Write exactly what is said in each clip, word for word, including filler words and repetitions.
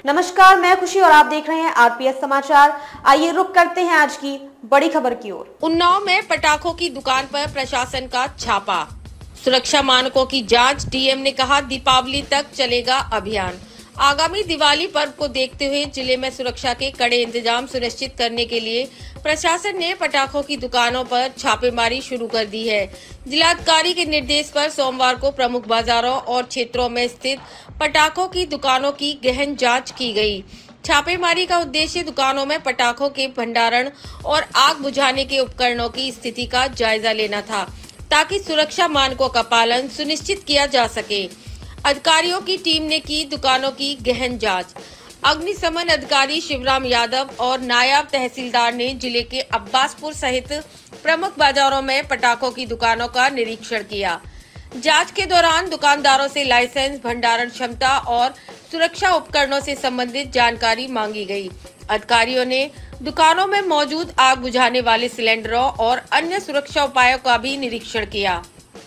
नमस्कार, मैं खुशी और आप देख रहे हैं आरपीएस समाचार। आइए रुक करते हैं आज की बड़ी खबर की ओर। उन्नाव में पटाखों की दुकान पर प्रशासन का छापा, सुरक्षा मानकों की जांच। डीएम ने कहा दीपावली तक चलेगा अभियान। आगामी दिवाली पर्व को देखते हुए जिले में सुरक्षा के कड़े इंतजाम सुनिश्चित करने के लिए प्रशासन ने पटाखों की दुकानों पर छापेमारी शुरू कर दी है। जिलाधिकारी के निर्देश पर सोमवार को प्रमुख बाजारों और क्षेत्रों में स्थित पटाखों की दुकानों की गहन जांच की गई। छापेमारी का उद्देश्य दुकानों में पटाखों के भंडारण और आग बुझाने के उपकरणों की स्थिति का जायजा लेना था, ताकि सुरक्षा मानकों का पालन सुनिश्चित किया जा सके। अधिकारियों की टीम ने की दुकानों की गहन जांच। अग्निशमन अधिकारी शिवराम यादव और नायब तहसीलदार ने जिले के अब्बासपुर सहित प्रमुख बाजारों में पटाखों की दुकानों का निरीक्षण किया। जांच के दौरान दुकानदारों से लाइसेंस, भंडारण क्षमता और सुरक्षा उपकरणों से संबंधित जानकारी मांगी गई। अधिकारियों ने दुकानों में मौजूद आग बुझाने वाले सिलेंडरों और अन्य सुरक्षा उपायों का भी निरीक्षण किया।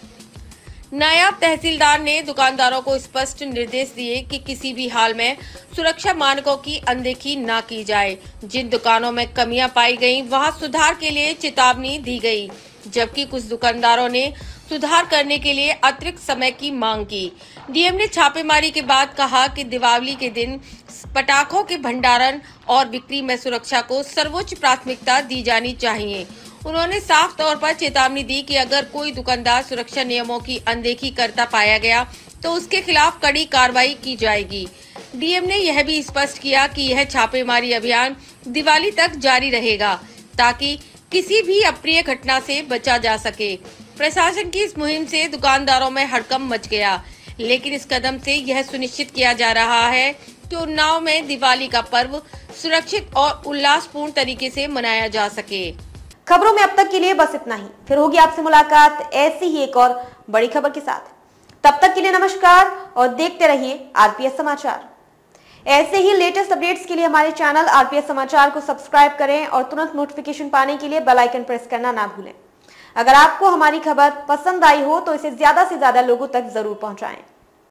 नायब तहसीलदार ने दुकानदारों को स्पष्ट निर्देश दिए कि किसी भी हाल में सुरक्षा मानकों की अनदेखी न की जाए। जिन दुकानों में कमियां पाई गईं, वहां सुधार के लिए चेतावनी दी गई, जबकि कुछ दुकानदारों ने सुधार करने के लिए अतिरिक्त समय की मांग की। डीएम ने छापेमारी के बाद कहा कि दिवाली के दिन पटाखों के भंडारण और बिक्री में सुरक्षा को सर्वोच्च प्राथमिकता दी जानी चाहिए। उन्होंने साफ तौर पर चेतावनी दी कि अगर कोई दुकानदार सुरक्षा नियमों की अनदेखी करता पाया गया तो उसके खिलाफ कड़ी कार्रवाई की जाएगी। डीएम ने यह भी स्पष्ट किया कि यह छापेमारी अभियान दिवाली तक जारी रहेगा, ताकि किसी भी अप्रिय घटना से बचा जा सके। प्रशासन की इस मुहिम से दुकानदारों में हड़कंप मच गया, लेकिन इस कदम से यह सुनिश्चित किया जा रहा है कि उन्नाव में दिवाली का पर्व सुरक्षित और उल्लासपूर्ण तरीके से मनाया जा सके। खबरों में अब तक के लिए बस इतना ही। फिर होगी आपसे मुलाकात ऐसी ही एक और बड़ी खबर के साथ। तब तक के लिए नमस्कार और देखते रहिए आरपीएस समाचार। ऐसे ही लेटेस्ट अपडेट्स के लिए हमारे चैनल आरपीएस समाचार को सब्सक्राइब करें और तुरंत नोटिफिकेशन पाने के लिए बेल आइकन प्रेस करना ना भूलें। अगर आपको हमारी खबर पसंद आई हो तो इसे ज्यादा से ज्यादा लोगों तक जरूर पहुंचाएं।